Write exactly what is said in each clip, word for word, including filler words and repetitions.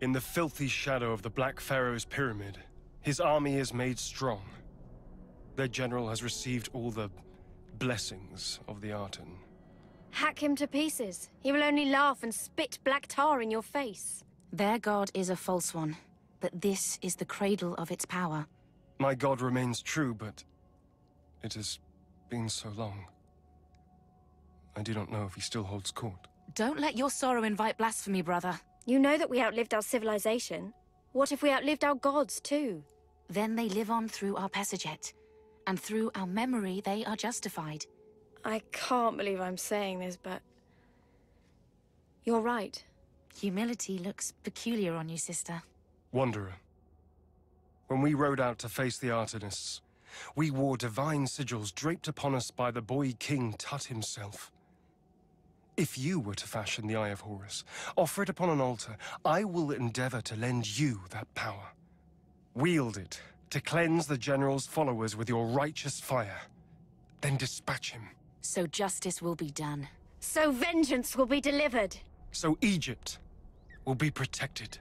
In the filthy shadow of the Black Pharaoh's pyramid, his army is made strong. Their general has received all the blessings of the Arten. Hack him to pieces. He will only laugh and spit black tar in your face. Their god is a false one, but this is the cradle of its power. My god remains true, but it has been so long. I do not know if he still holds court. Don't let your sorrow invite blasphemy, brother. You know that we outlived our civilization. What if we outlived our gods, too? Then they live on through our Pasaget, and through our memory they are justified. I can't believe I'm saying this, but... you're right. Humility looks peculiar on you, sister. Wanderer, when we rode out to face the Artenists, we wore divine sigils draped upon us by the boy king Tut himself. If you were to fashion the Eye of Horus, offer it upon an altar, I will endeavor to lend you that power. Wield it to cleanse the general's followers with your righteous fire. Then dispatch him. So justice will be done. So vengeance will be delivered. So Egypt will be protected.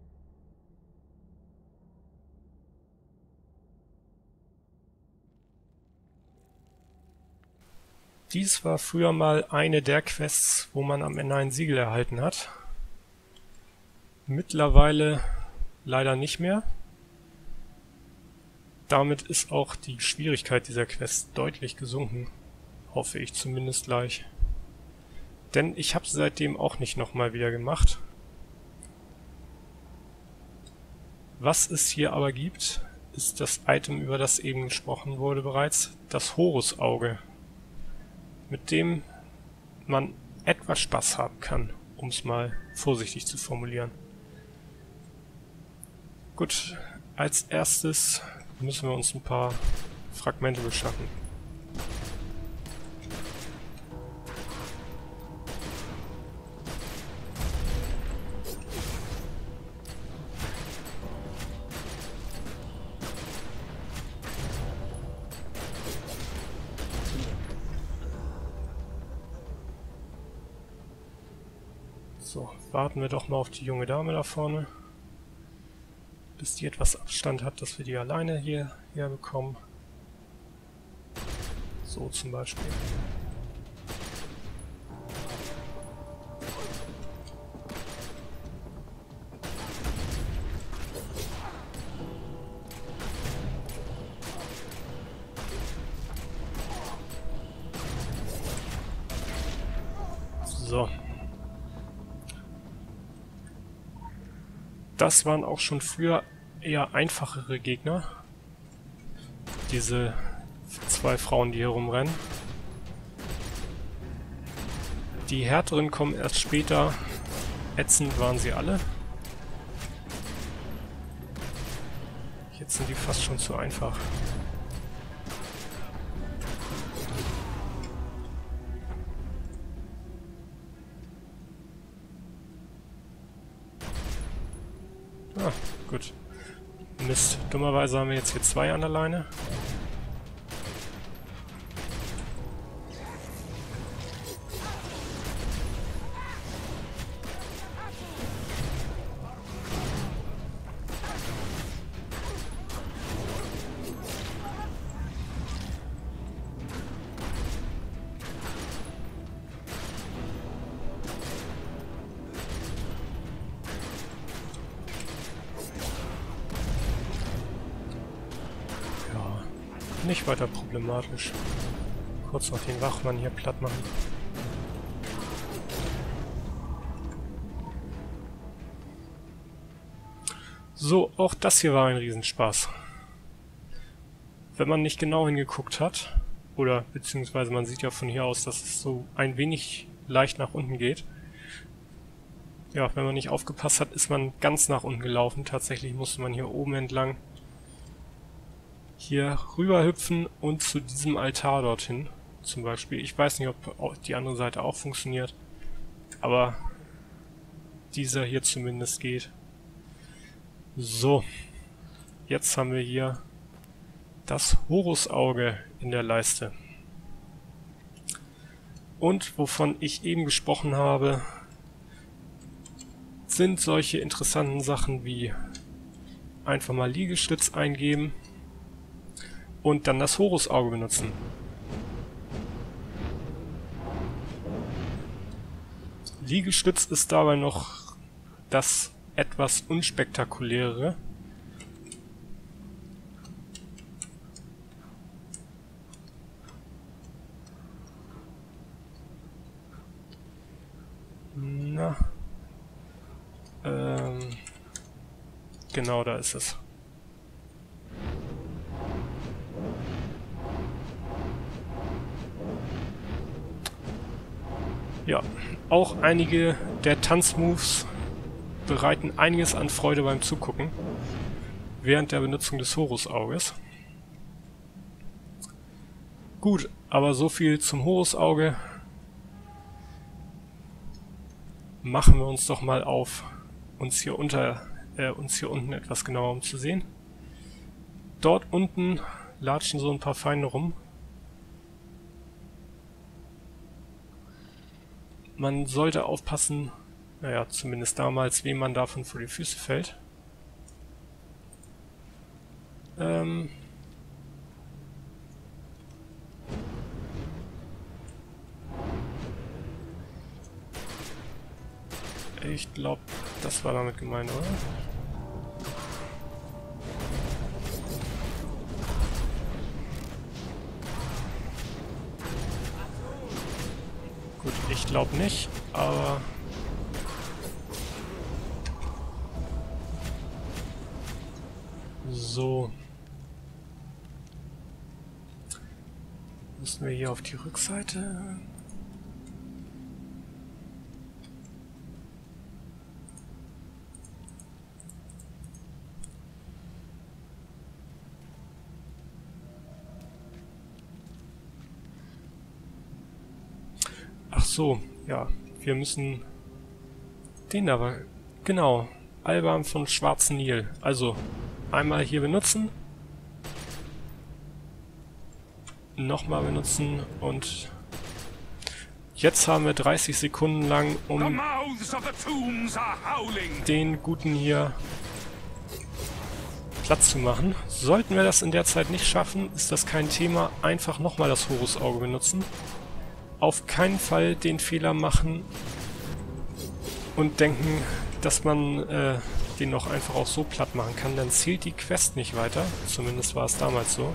Dies war früher mal eine der Quests, wo man am Ende ein Siegel erhalten hat. Mittlerweile leider nicht mehr. Damit ist auch die Schwierigkeit dieser Quest deutlich gesunken. Hoffe ich zumindest gleich. Denn ich habe sie seitdem auch nicht nochmal wieder gemacht. Was es hier aber gibt, ist das Item, über das eben gesprochen wurde bereits, das Horusauge, mit dem man etwas Spaß haben kann, um es mal vorsichtig zu formulieren. Gut, als erstes müssen wir uns ein paar Fragmente beschaffen. So, warten wir doch mal auf die junge Dame da vorne, bis die etwas Abstand hat, dass wir die alleine hier herbekommen. So zum Beispiel. So. Das waren auch schon früher eher einfachere Gegner. Diese zwei Frauen, die hier rumrennen. Die härteren kommen erst später. Ätzend waren sie alle. Jetzt sind die fast schon zu einfach. Ah, gut. Mist. Dummerweise haben wir jetzt hier zwei an der Leine. Nicht weiter problematisch. Kurz noch den Wachmann hier platt machen. So, auch das hier war ein Riesenspaß. Wenn man nicht genau hingeguckt hat, oder beziehungsweise man sieht ja von hier aus, dass es so ein wenig leicht nach unten geht. Ja, wenn man nicht aufgepasst hat, ist man ganz nach unten gelaufen. Tatsächlich musste man hier oben entlang hier rüber hüpfen und zu diesem Altar dorthin zum Beispiel. Ich weiß nicht, ob die andere Seite auch funktioniert, aber dieser hier zumindest geht. So, jetzt haben wir hier das Horusauge in der Leiste. Und wovon ich eben gesprochen habe, sind solche interessanten Sachen wie einfach mal Liegestütz eingeben und dann das Horusauge benutzen. Liegestütz ist dabei noch das etwas unspektakulärere. Na. Ähm. Genau, da ist es. Ja, auch einige der Tanzmoves bereiten einiges an Freude beim Zugucken während der Benutzung des Horusauges. Gut, aber so viel zum Horusauge. Machen wir uns doch mal auf, uns hier unter äh, uns hier unten etwas genauer umzusehen. Dort unten latschen so ein paar Feinde rum. Man sollte aufpassen, naja, zumindest damals, wem man davon vor die Füße fällt. Ähm... Ich glaube, das war damit gemeint, oder? Gut, ich glaube nicht, aber... So. Müssen wir hier auf die Rückseite... Ach so, ja, wir müssen den aber, genau, Alban von Schwarzen Nil. Also, einmal hier benutzen, nochmal benutzen und jetzt haben wir dreißig Sekunden lang, um den Guten hier Platz zu machen. Sollten wir das in der Zeit nicht schaffen, ist das kein Thema, einfach nochmal das Horusauge benutzen. Auf keinen Fall den Fehler machen und denken, dass man äh, den noch einfach auch so platt machen kann. Dann zählt die Quest nicht weiter. Zumindest war es damals so.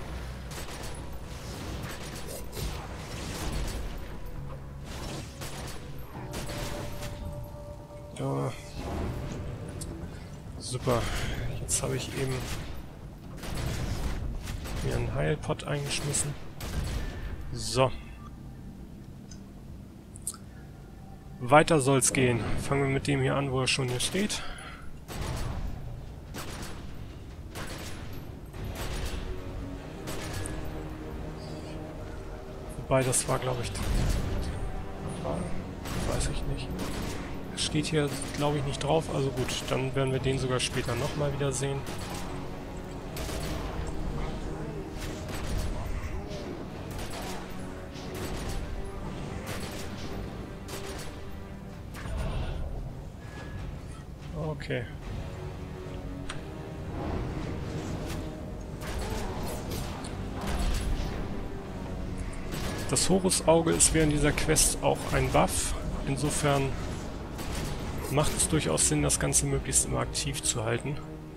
Ja. Super. Jetzt habe ich eben mir einen Heilpot eingeschmissen. So. Weiter soll's gehen. Fangen wir mit dem hier an, wo er schon hier steht. Wobei, das war, glaube ich... War, weiß ich nicht. Das steht hier, glaube ich, nicht drauf. Also gut, dann werden wir den sogar später nochmal wieder sehen. Okay. Das Horusauge ist während dieser Quest auch ein Buff. Insofern macht es durchaus Sinn, das Ganze möglichst immer aktiv zu halten.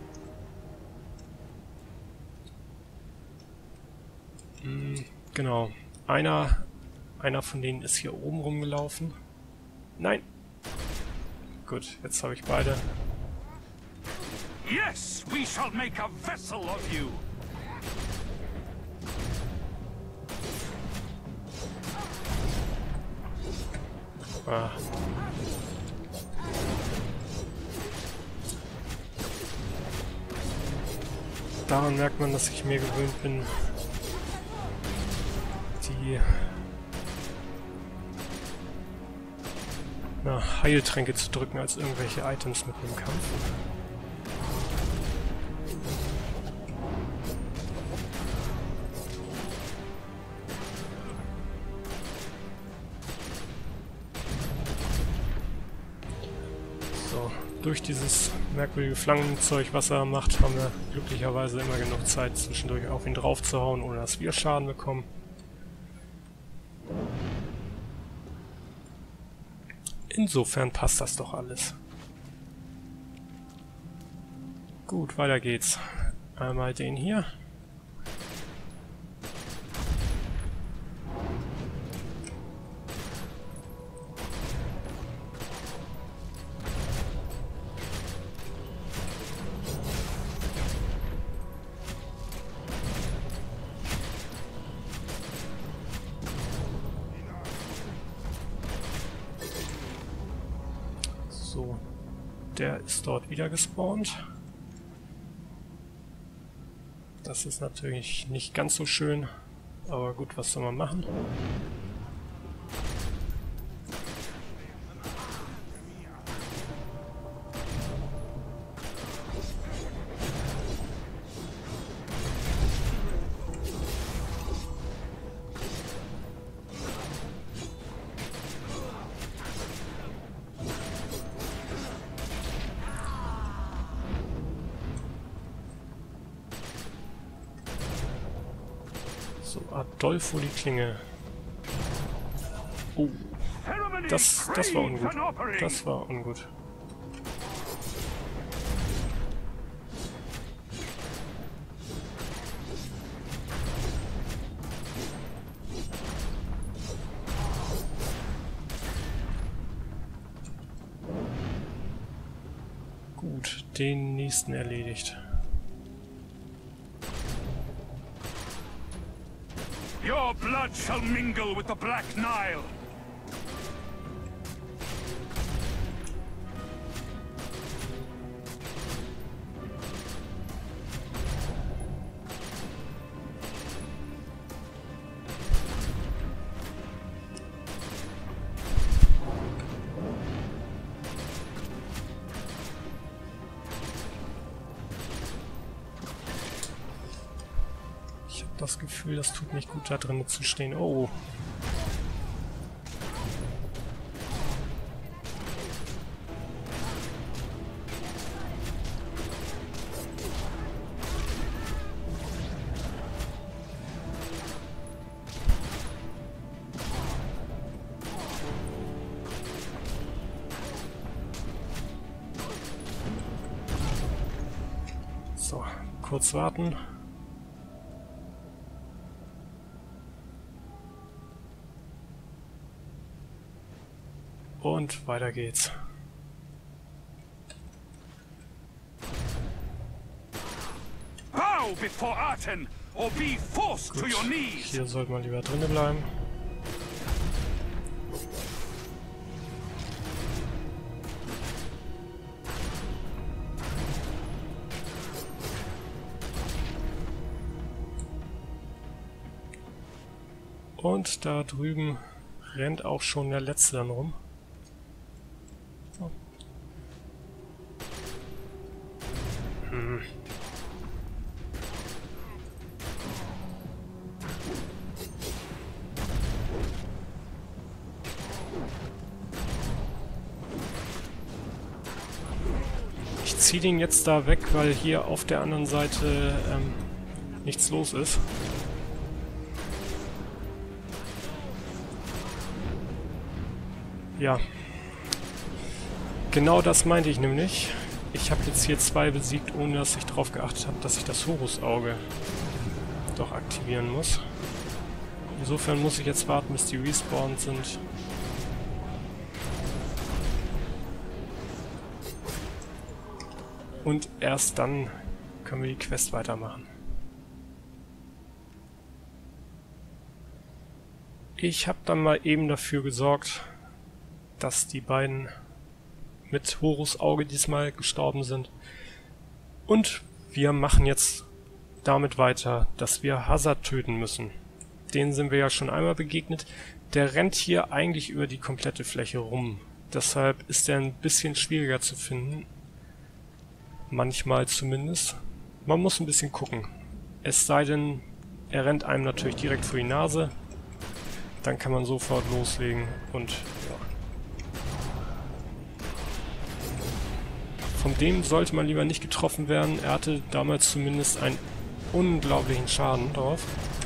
Hm, genau. Einer, einer von denen ist hier oben rumgelaufen. Nein! Gut, jetzt habe ich beide. Yes, we shall make a vessel of you. Ah. Daran merkt man, dass ich mir gewöhnt bin, die na, Heiltränke zu drücken als irgendwelche Items mit dem Kampf. durch dieses merkwürdige Flangenzeug, was er macht, haben wir glücklicherweise immer genug Zeit, zwischendurch auf ihn drauf zu hauen, ohne dass wir Schaden bekommen. Insofern passt das doch alles. Gut, weiter geht's. Einmal den hier. So, der ist dort wieder gespawnt. Das ist natürlich nicht ganz so schön, aber gut, was soll man machen? So, Adolfo die Klinge. Oh, das, das war ungut. Das war ungut. Gut, den nächsten erledigt. Your blood shall mingle with the Black Nile. Ich habe das Gefühl, das tut nicht gut, da drin zu stehen. Oh. So, kurz warten. Und weiter geht's. Bow before Aten, or be forced Gut. to your knees. Hier sollte man lieber drinnen bleiben. Und da drüben rennt auch schon der Letzte dann rum. Oh. Hm. Ich ziehe den jetzt da weg, weil hier auf der anderen Seite ähm, nichts los ist. Ja, genau das meinte ich nämlich. Ich habe jetzt hier zwei besiegt, ohne dass ich darauf geachtet habe, dass ich das Horus-Auge doch aktivieren muss. Insofern muss ich jetzt warten, bis die respawned sind. Und erst dann können wir die Quest weitermachen. Ich habe dann mal eben dafür gesorgt, dass die beiden mit Horus Auge diesmal gestorben sind. Und wir machen jetzt damit weiter, dass wir Hazard töten müssen. Den sind wir ja schon einmal begegnet. Der rennt hier eigentlich über die komplette Fläche rum. Deshalb ist er ein bisschen schwieriger zu finden. Manchmal zumindest. Man muss ein bisschen gucken. Es sei denn, er rennt einem natürlich direkt vor die Nase. Dann kann man sofort loslegen und ja. Von dem sollte man lieber nicht getroffen werden. Er hatte damals zumindest einen unglaublichen Schaden drauf.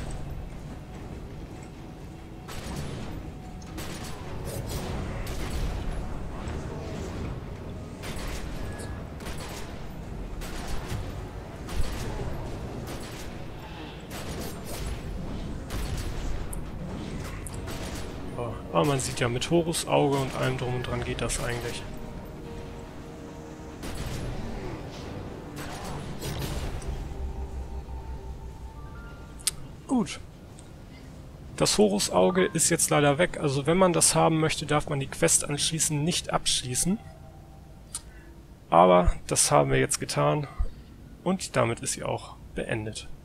Aber man sieht ja, mit Horus Auge und allem drum und dran geht das eigentlich. Gut. Das Horus Auge ist jetzt leider weg, also wenn man das haben möchte, darf man die Quest anschließend nicht abschließen. Aber das haben wir jetzt getan und damit ist sie auch beendet.